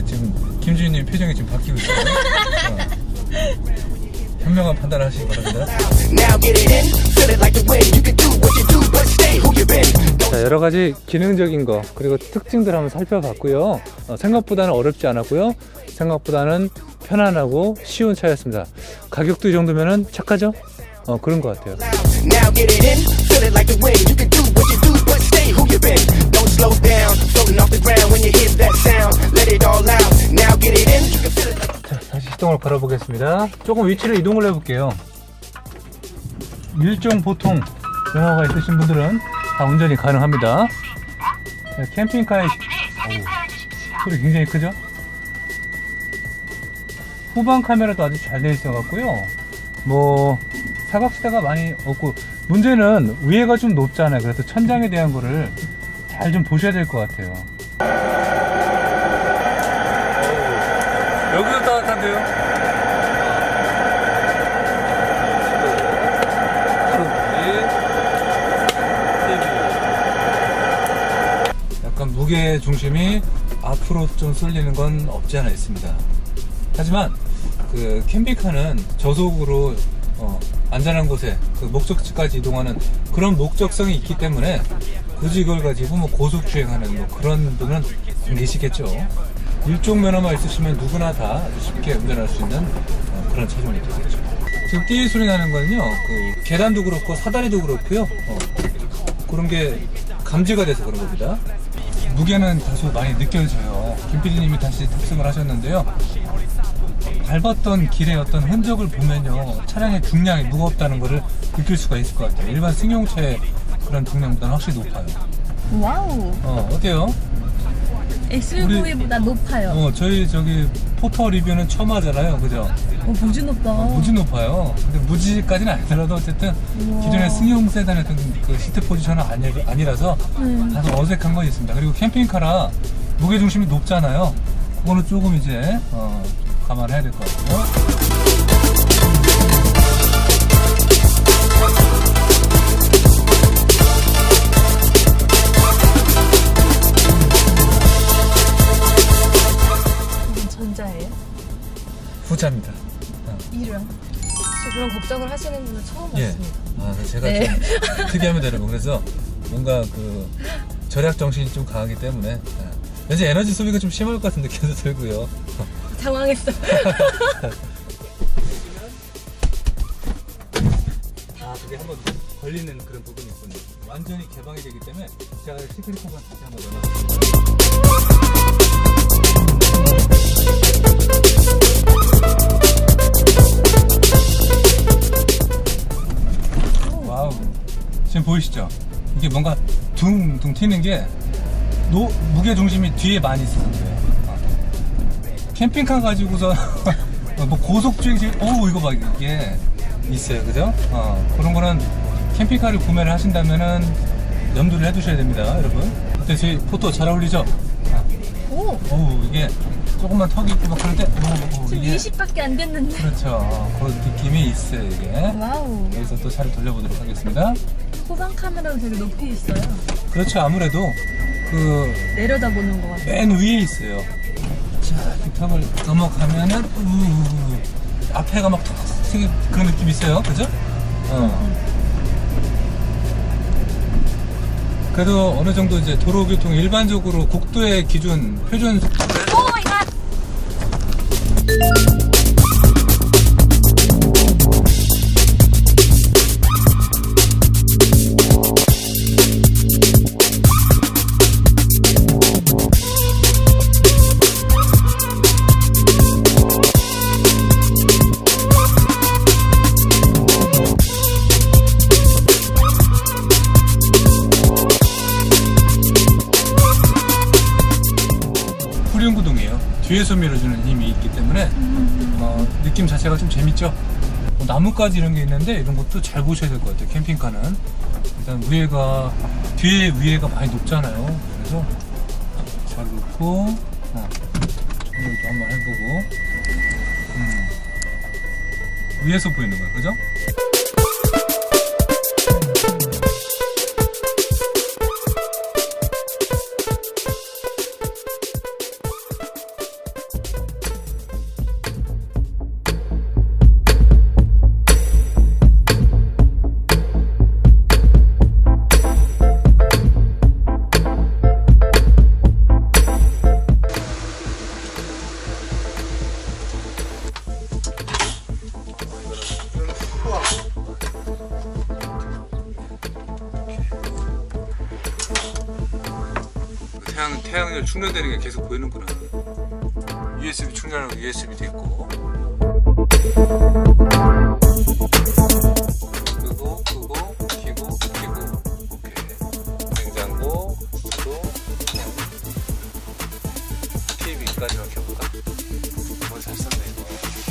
근데 지금 김주인님 표정이 지금 바뀌고 있어요. 현명한 판단을 하시기 바랍니다. 자, 여러 가지 기능적인 거 그리고 특징들 한번 살펴봤고요. 생각보다는 어렵지 않았고요. 생각보다는 편안하고 쉬운 차였습니다. 가격도 이 정도면은 착하죠? 그런 것 같아요. 자, 다시 시동을 걸어보겠습니다. 조금 위치를 이동을 해볼게요. 일종 보통 면허가 있으신 분들은 다 운전이 가능합니다. 자, 캠핑카의 소리 굉장히 크죠? 후방 카메라도 아주 잘 되어 있어 갖고요. 뭐 사각지대가 많이 없고, 문제는 위에가 좀 높잖아요. 그래서 천장에 대한 거를 잘 좀 보셔야 될 것 같아요. 여기도 따뜻한데요? 약간 무게 중심이 앞으로 좀 쏠리는 건 없지 않아 있습니다. 하지만 그 캠핑카는 저속으로 안전한 곳에 그 목적지까지 이동하는 그런 목적성이 있기 때문에 굳이 이걸 가지고 뭐 고속 주행하는 뭐 그런 분은 계시겠죠. 일종 면허만 있으시면 누구나 다 쉽게 운전할 수 있는 그런 차종이 되겠죠. 지금 띠 소리 나는 거는요, 그 계단도 그렇고 사다리도 그렇고요, 그런 게 감지가 돼서 그런 겁니다. 무게는 다소 많이 느껴져요. 김PD님이 다시 탑승을 하셨는데요, 밟았던 길의 어떤 흔적을 보면요, 차량의 중량이 무겁다는 것을 느낄 수가 있을 것 같아요. 일반 승용차의 그런 중량보다는 확실히 높아요. 와우. 어때요? SUV보다 높아요. 저희 저기 포터 리뷰는 처음 하잖아요, 그죠? 무지 높다. 무지 높아요. 근데 무지까지는 아니더라도 어쨌든 기존의 승용 세단의 그 시트 포지션은 아니라서 다소 어색한 건 있습니다. 그리고 캠핑카라 무게 중심이 높잖아요. 그거는 조금 이제 감안해야 될 것 같고요. 전자예요? 후자입니다. 이름. 그런 걱정을 하시는 분은 처음 봤습니다. 제가 좀 특이합니다, 여러분. 그래서 뭔가 그 절약 정신이 좀 강하기 때문에 왠지 에너지 소비가 좀 심할 것 같은 느낌도 들고요. 당황했어요. 그게 한번 걸리는 그런 부분이 있군요. 완전히 개방이 되기 때문에 제가 시크릿폰만 다시 한번 넣어놨습니다. 와우, 지금 보이시죠? 이게 뭔가 둥둥 튀는 게 무게 중심이 뒤에 많이 있어서 그래요. 캠핑카 가지고서 뭐 고속주행 이거 봐, 이게 있어요, 그죠? 그런 거는 캠핑카를 구매를 하신다면은 염두를 해두셔야 됩니다, 여러분. 그때 저희 포토 잘 어울리죠? 이게 조금만 턱이 있고 막 그럴 때 지금 이게 20밖에 안 됐는데. 그렇죠. 그런 느낌이 있어요, 이게. 와우. 여기서 또 차를 돌려보도록 하겠습니다. 후방 카메라도 되게 높이 있어요. 그렇죠. 아무래도 그 내려다보는 것 같아요. 맨 위에 있어요. 자, 이 턱을 넘어가면은 앞에가 막 턱 그런 느낌이 있어요, 그죠? 그래도 어느 정도 이제 도로교통 일반적으로 국도의 기준 표준 속도를 오 마이 갓! 후륜구동이에요. 뒤에서 밀어주는 힘이 있기 때문에 느낌 자체가 좀 재밌죠. 나뭇가지 이런 게 있는데 이런 것도 잘 보셔야 될 것 같아요. 캠핑카는 일단 뒤에 위에가 많이 높잖아요. 그래서 잘 놓고 조명도 한번 해보고 위에서 보이는 거예요, 그죠? 태양열 충전되는 게 계속 보이는구나. USB 충전하고 USB도 있고. 끄고 키고. 오케이. 냉장고, 수도, TV까지만 켜볼까? 잘 썼네 이거.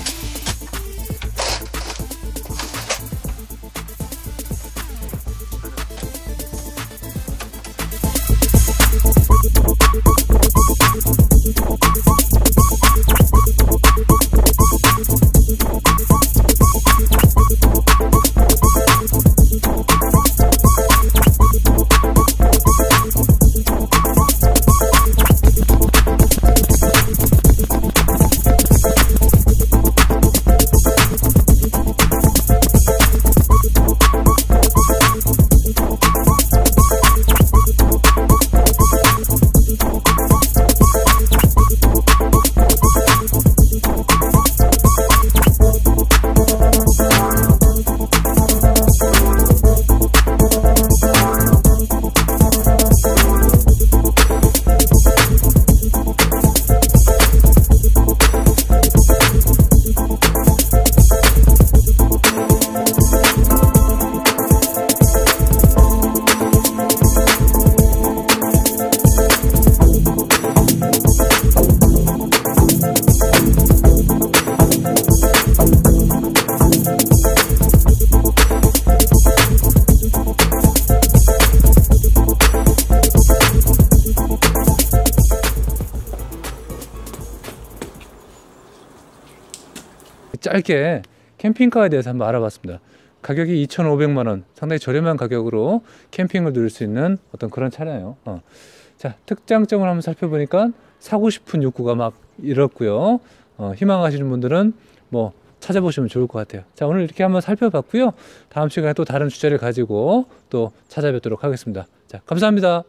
짧게 캠핑카에 대해서 한번 알아봤습니다. 가격이 2,500만원, 상당히 저렴한 가격으로 캠핑을 누릴 수 있는 어떤 그런 차량이에요. 자, 특장점을 한번 살펴보니까 사고 싶은 욕구가 막 일었고요. 희망하시는 분들은 뭐 찾아보시면 좋을 것 같아요. 자, 오늘 이렇게 한번 살펴봤고요. 다음 시간에 또 다른 주제를 가지고 또 찾아뵙도록 하겠습니다. 자, 감사합니다.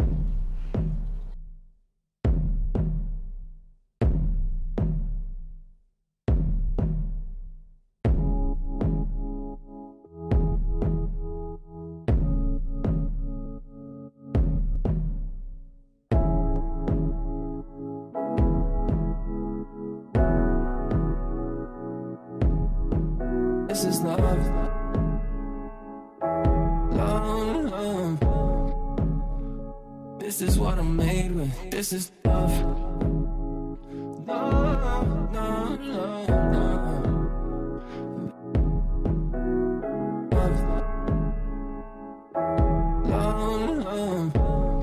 This is love, love. This is what I'm made with. This is love, love, love, love. Love, love.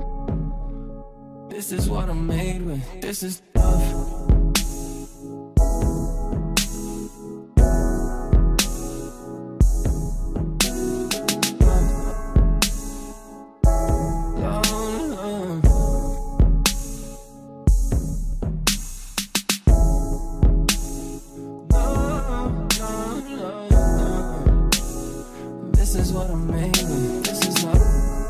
This is what I'm made with. This is love. This is what I'm made with. This is love.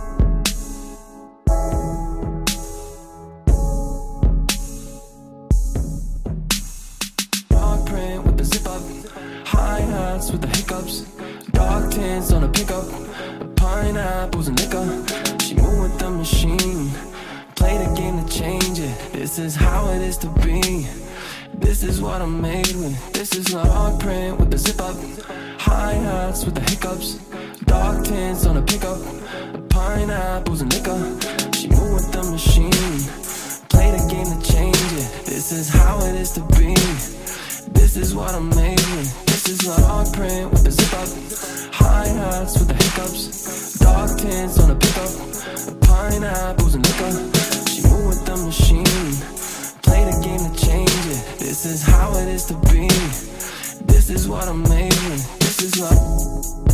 Dog print with the zip up, high hats with the hiccups, dog tints on a pickup, pineapples and liquor. She move with the machine, play the game to change it. This is how it is to be. This is what I'm made with. This is log print with the zip up, high hats with the hiccups, dog tints on a pickup, pineapples and liquor. She move with the machine, play the game to change it. This is how it is to be. This is what I'm made with. This is log print with the zip up, high hats with the hiccups, dog tints on a pickup, pineapples and liquor. She move with the machine, play the game to change it. This is how it is to be. This is what I'm made with. This is love.